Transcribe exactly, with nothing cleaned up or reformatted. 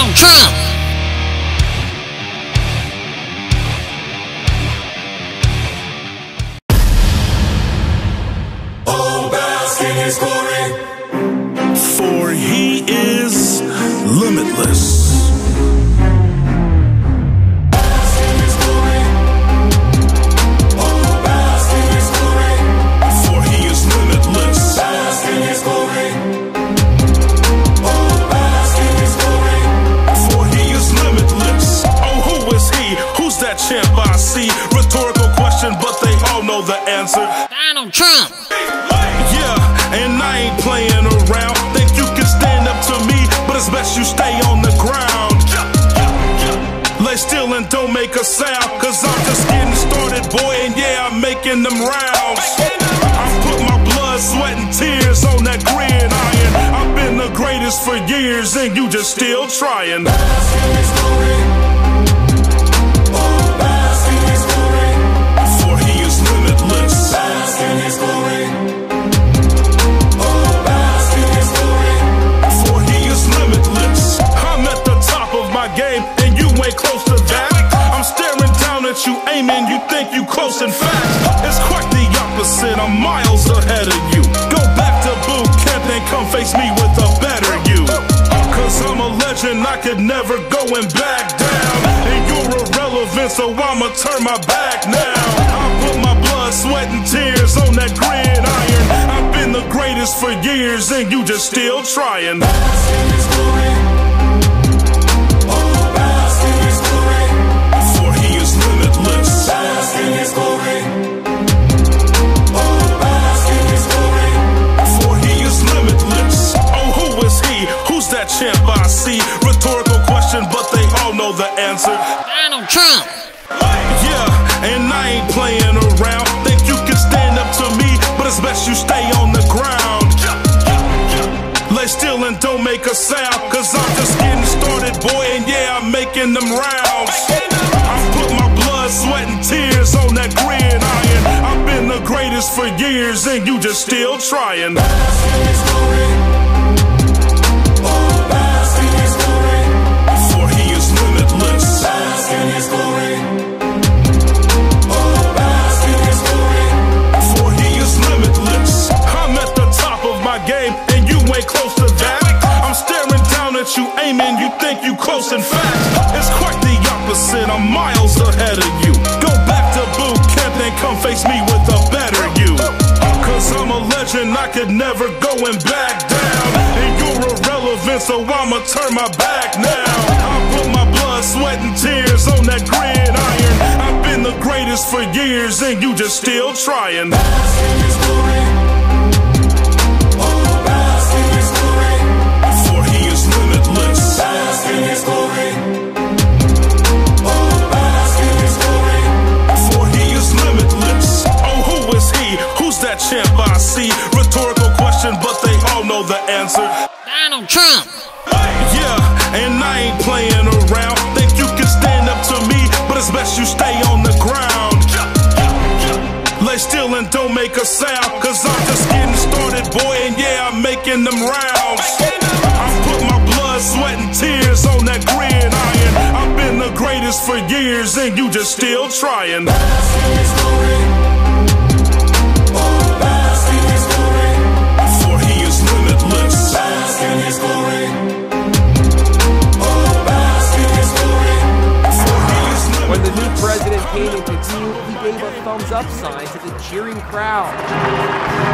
Donald Trump. Oh, bask in his glory, for he is limitless. bask in his glory. Oh, bask in his glory, For he is limitless. bask in his glory. Oh, bask in his glory, For he is limitless. Oh, who is he? Who's that champ I see? Rhetorical question, but they all know the answer. Donald Trump. Yeah, and I ain't playing around. Think you can stand up to me, but it's best you stay on the ground. Lay still and don't make a sound, cause I'm just getting started, boy, and yeah, I'm making them rounds. I put my blood, sweat, and tears on that gridiron. I've been the greatest for years, and you just still trying. bask in his glory. Oh, bask in his glory, For he is limitless. bask in his glory. Oh, bask in his glory. For he is limitless. I'm at the top of my game, and you ain't close to that. I'm staring down at you, aiming, you think you close and fast. It's quite the opposite, I'm miles ahead of you. Go back to boot camp and come face me with a better you. Cause I'm a legend, I could never go and back down. And you're irrelevant, so I'ma turn my back now. I put my blood, sweat, and tears on that gridiron. I've been the greatest for years, and you just still trying. Bask in his glory. Oh, bask in his glory, For he is limitless. bask in his glory. Oh, bask in his glory. For he is limitless. Oh, who is he? Who's that champ I see? Rhetorical question, but they all know the answer. Donald Trump. Yeah, and I ain't playing around. Think you can stand up to me, but it's best you stay on the ground. Lay still and don't make a sound, cause I'm just getting started, boy, and yeah, I'm making them rounds. I put my blood, sweat, and tears on that gridiron. I've been the greatest for years, and you just still trying. Bask in his glory. Oh, bask in his glory. For he is limitless. Bask in his glory. Oh, bask in his glory. For he is limitless. I'm at the top of my game, and you ain't close to that. I'm staring down at you, aiming, you think you close and fast. It's quite the opposite, I'm miles ahead of you. Go back to boot camp and come face me with a better you. Cause I'm a legend, I could never go and back down. And you're irrelevant, so I'ma turn my back now. I put my blood, sweat, and tears on that gridiron. I've been the greatest for years, and you just still trying. Bask in his glory. Oh, bask in his glory. For he is limitless. Bask in his glory. Oh, bask in his glory. For he is limitless. Oh, who is he? Who's that champ I see? Rhetorical question, but they all know the answer. Donald Trump. Yeah, and I ain't playing around. Think you can stand up to me, but it's best you stay on the ground. Lay still and don't make a sound, cause I'm just getting started, boy, and yeah, I'm making them rounds. I put my blood, sweat, and tears on that gridiron. I've been the greatest for years, and you just still trying. Bask in his glory. Oh, bask in his glory. For he is limitless. Bask in his glory. Oh, bask in his glory. For he is limitless. When the new president came into view, he gave a thumbs up sign to the cheering crowd.